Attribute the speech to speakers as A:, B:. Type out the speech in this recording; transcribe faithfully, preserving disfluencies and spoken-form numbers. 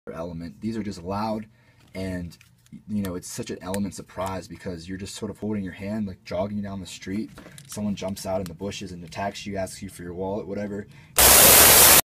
A: element. These are just loud, and you know, it's such an element surprise because you're just sort of holding your hand, like jogging down the street. Someone jumps out in the bushes and attacks you, asks you for your wallet, whatever.